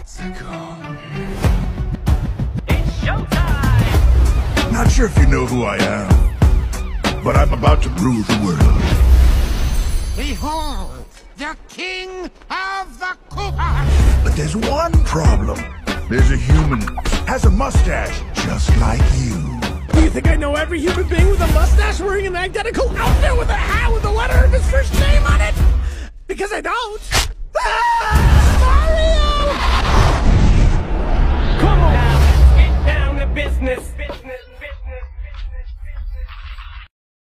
Let's go. It's showtime! Not sure if you know who I am, but I'm about to rule the world. Behold, the king of the Koopas! But there's one problem. There's a human, has a mustache, just like you. Do you think I know every human being with a mustache wearing an identical outfit with a hat with the letter of his first name on it? Because I don't.